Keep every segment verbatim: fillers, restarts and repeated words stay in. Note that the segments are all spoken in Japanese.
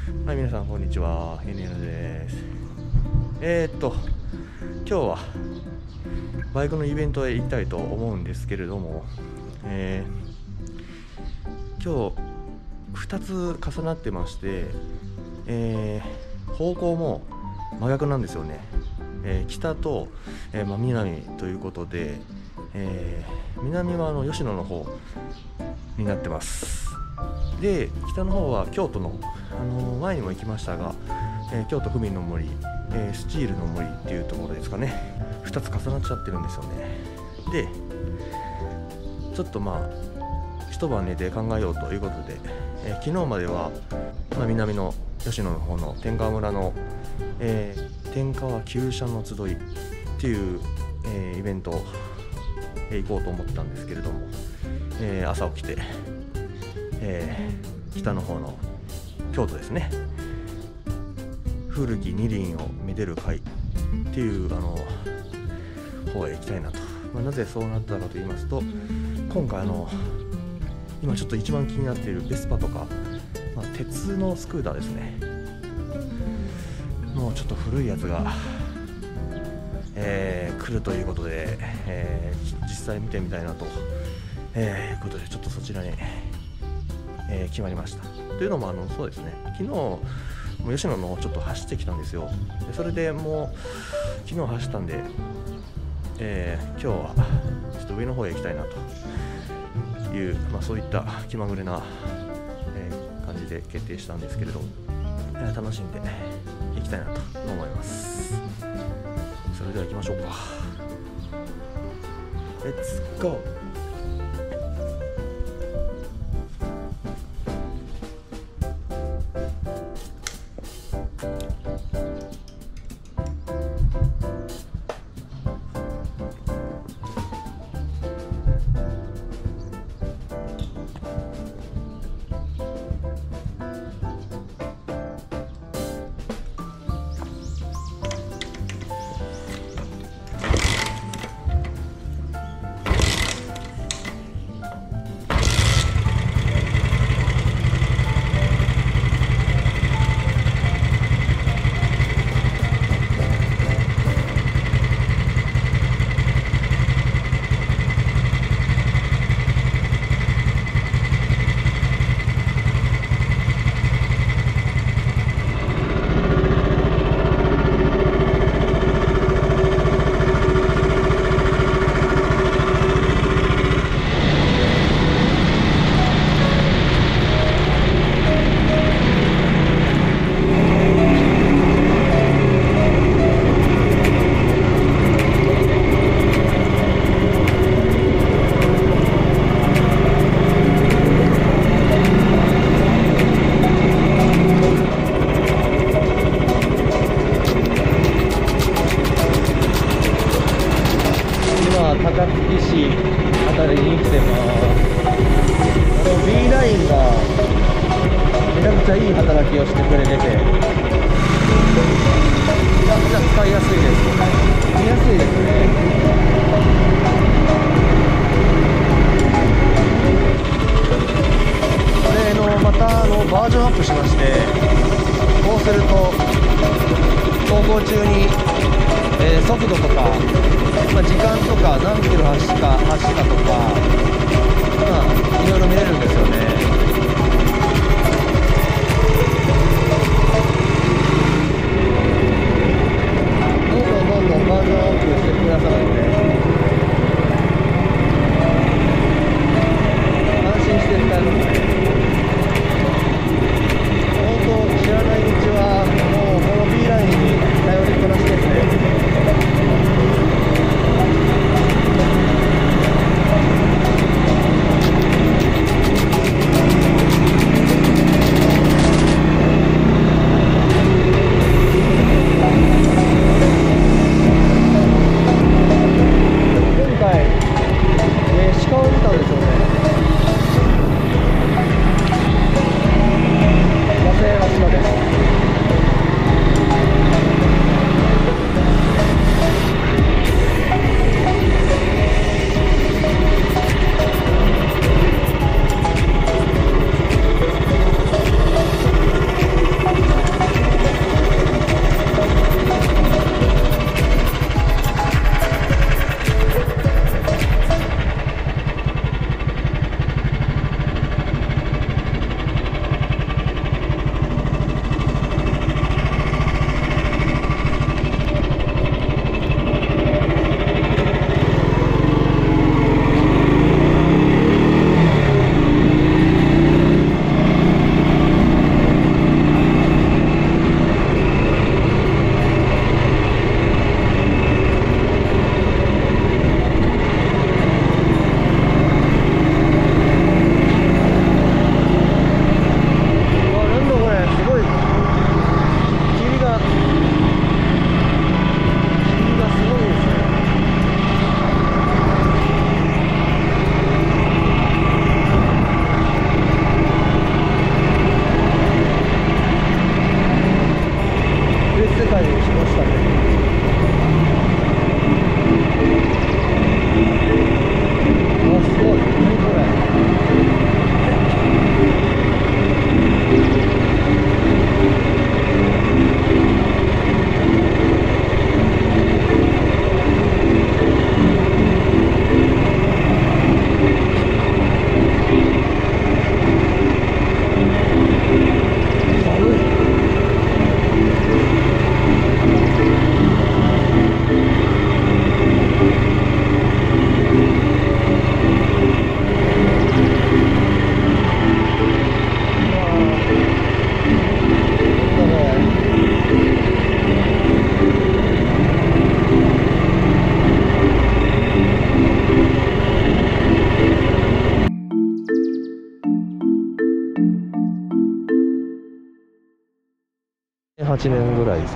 はい、皆さんこんにちは、エネルです。えー、っと今日はバイクのイベントへ行きたいと思うんですけれども、えー、今日ふたつ重なってまして、えー、方向も真逆なんですよね。えー、北と、えーまあ、南ということで、えー、南はあの吉野の方になってます。で、北の方は京都の、あのー、前にも行きましたが、えー、京都府民の森、えー、スチールの森っていうところですかね。ふたつ重なっちゃってるんですよね。で、ちょっとまあ一晩寝て考えようということで、えー、昨日までは、まあ、南の吉野の方の天川村の、えー、天川厩舎の集いっていう、えー、イベントへ行こうと思ったんですけれども、えー、朝起きて、えー、北の方の京都ですね、古き二輪をめでる会っていうあの方へ行きたいなと、まあ、なぜそうなったかと言いますと、今回あの今ちょっと一番気になっているベスパとか、まあ、鉄のスクーターですね、もうちょっと古いやつが、えー、来るということで、えー、実際見てみたいなと、えー、いうことでちょっとそちらに、えー、決まりました。というのもあのそうですね、昨日も吉野の方ちょっと走ってきたんですよ。でそれでもう昨日走ったんで、えー、今日はちょっと上の方へ行きたいなという、まあ、そういった気まぐれな、えー、感じで決定したんですけれど、えー、楽しんでいきたいなと思います。それでは行きましょうか。レッツゴー。高槻市あたりに来てます。あの B ラインがめちゃくちゃいい働きをしてくれてて、めちゃくちゃ使いやすいです。見やすいですね。これのまたあのバージョンアップしまして、こうすると走行中に、えー、速度とか、まあ、時間とか何キロ走った、走ったとか、まあ、いろいろ見れるんですよね。どんどんどんどんバージョンアップしてくださるので、安心して使えますね。本当知らない道はもうこの B ラインに頼りっぱなしですね。 はちねんぐらいですね。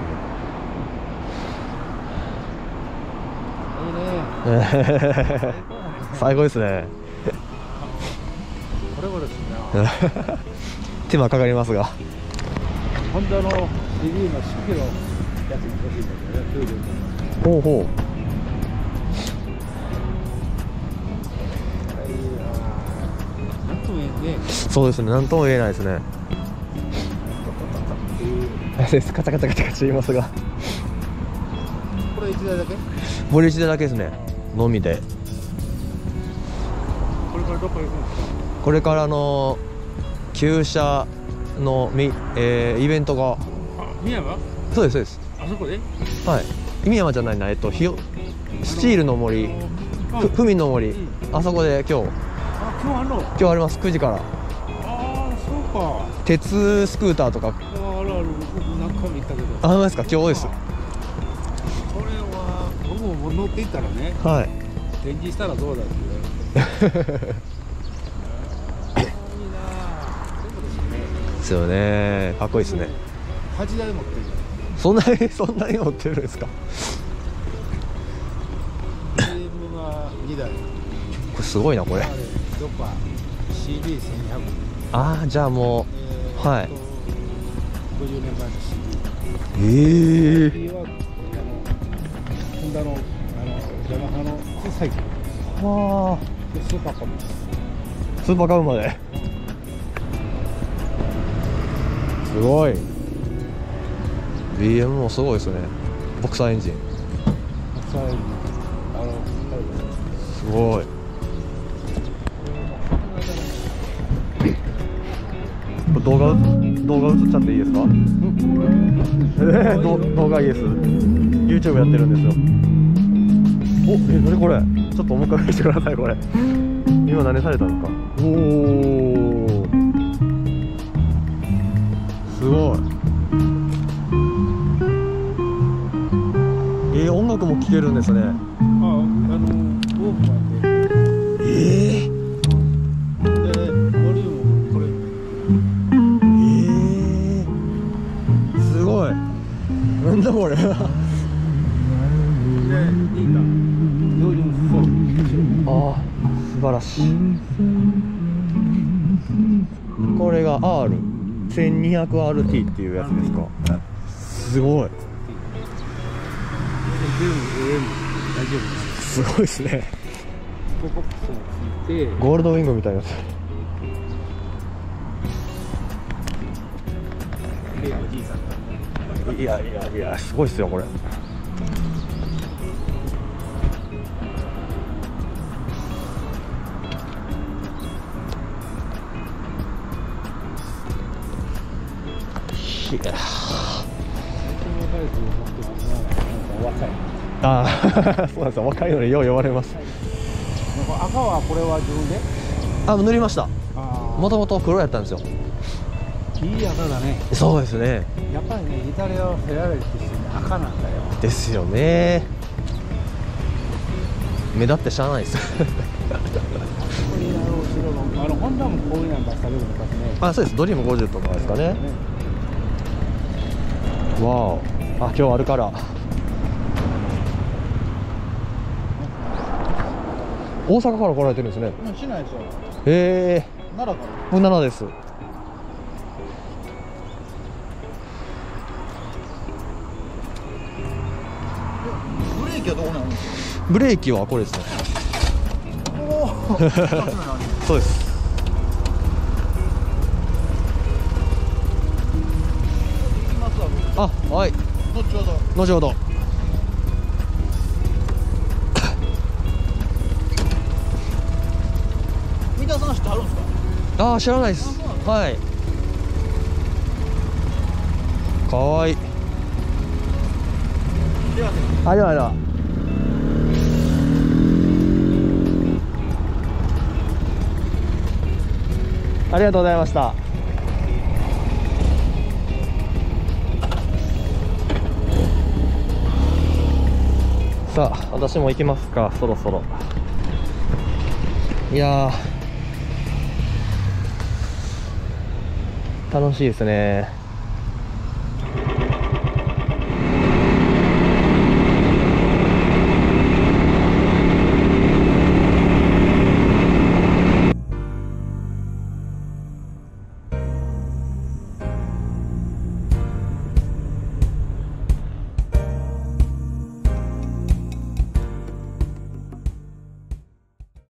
いいね。 最高ですね。 これこれですね。 手間かかりますが。 ホンダの シーディー の初期のやつに欲しいんだけどね。 ほうほう。 なんとも言えんね。 そうですね。なんとも言えないですね。カチャカチャカチャカチャ言いますが。 これ一台だけ？ これ一台だけですね。のみで。 これからどこ行くんですか？ これからの旧車のみ、えー、イベントが。 あ、宮山？ そうですそうです。 あそこで？ はい。宮山じゃないな、えっとひよスチールの森、ふふみの森、うん、あそこで今日。 あ、今日あるの？ 今日あります。くじから。 ああ、そうか。 鉄スクーターとか。 あるある。何回も行ったけど。 あ、そうですか。今日です。 これは僕も乗っていったらね。 はい。 展示したらどうだって言われて。 ですよね。かっこいいですね。 はちだい持ってる。 そんなにそんなに持ってるんですか。 ゲームがにだい。 これすごいなこれ。 どっか シーディーせんにひゃく。 ああ、じゃあもう、えー、はい。 ごじゅうねんまえの シーディー。 ええー。 はあのホンダのあのヤマハの小さい。 はあ。 スーパーカブです。 スーパーカブまで。すごい。ビーエム もすごいですね。ボクサーエンジン。 ボクサーエンジン。あの、 すごい。動画動画映っちゃっていいですか？えー、動画いいです。YouTube やってるんですよ。お、え、何これ？ちょっともう一回見せてくださいこれ。今何されたんですか？おお。すごい。えー、音楽も聴けるんですね。あ、あのウォークマンで。 ええー。 で、ボリュームこれ。 ええー。すごい。なんだこれ。で、いいか。 標準そう。 ああ、素晴らしい。これが アールせんにひゃくアールティー っていうやつですか。すごい。 大丈夫です。 すごいですね。 ボックスもついて。 ゴールドウィングみたいなやつ。いやいやいや、すごいっすよこれ。いや。ああ、そうなんですよ。若いのによう言われます。 赤はこれは自分で？ あ、塗りました。もともと黒やったんですよ。 いい赤だね。 そうですね。 やっぱりね、イタリアはフェラーリって赤なんだよ。 ですよね。目立ってしゃあないです。 ここにあの後ろのあのホンダもこういうの出したけど昔ね。 あ、そうです。ドリームごじゅうとかですかね。わお。あ、今日あるから。大阪から来られてるんですね。 うん、市内ですよ。 へえ。 奈良から。 奈良です。 ブレーキはどこにあるんですか？ ブレーキはこれですね。 おお。 そうです。あ、はい。 後ほど。 後ほど。 三田さん知ってはるんですか？ ああ、知らないです。はい。かわいい。 ではね。 あ、ではでは。ありがとうございました。さあ、私も行きますか、そろそろ。いやー、楽しいですね。